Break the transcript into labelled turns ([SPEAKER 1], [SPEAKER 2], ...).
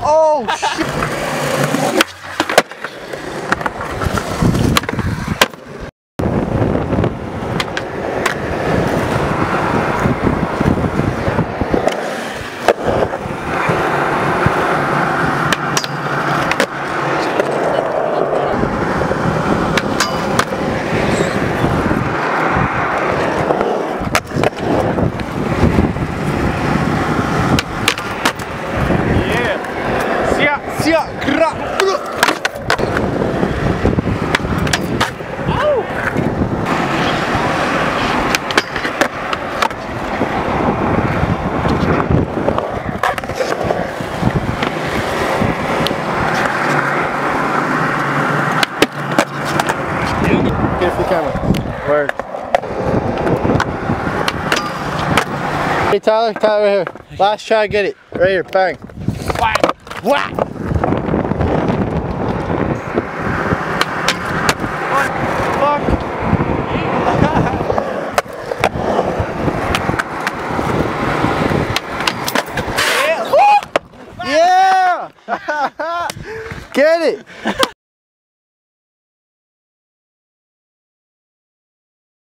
[SPEAKER 1] Oh shit! Get it for the camera. Word. Hey Tyler, Tyler right here. Last try, get it. Right here, bang. Whack! Whack! What the fuck? Yeah! Yeah! Get it!